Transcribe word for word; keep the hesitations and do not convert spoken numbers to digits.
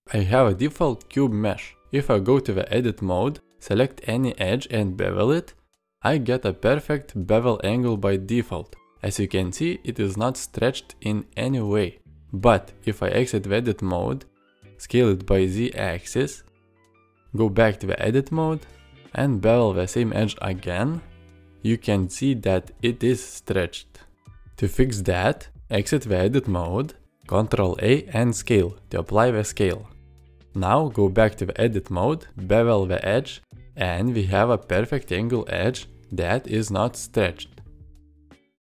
I have a default cube mesh. If I go to the edit mode, select any edge and bevel it, I get a perfect bevel angle by default. As you can see, it is not stretched in any way. But if I exit the edit mode, scale it by z-axis, go back to the edit mode, and bevel the same edge again, you can see that it is stretched. To fix that, exit the edit mode, control A and scale to apply the scale. Now go back to the edit mode, bevel the edge, and we have a perfect angle edge that is not stretched.